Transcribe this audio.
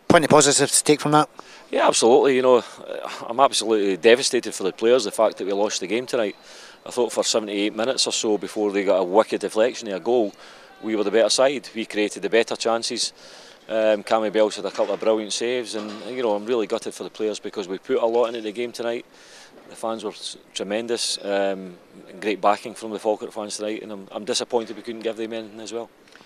Plenty of positives to take from that. Yeah, absolutely. You know, I'm absolutely devastated for the players, the fact that we lost the game tonight. I thought for 78 minutes or so before they got a wicked deflection of a goal, we were the better side. We created the better chances. Cammy Bell's had a couple of brilliant saves, and you know, I'm really gutted for the players because we put a lot into the game tonight. The fans were tremendous, great backing from the Falkirk fans tonight, and I'm disappointed we couldn't give them in as well.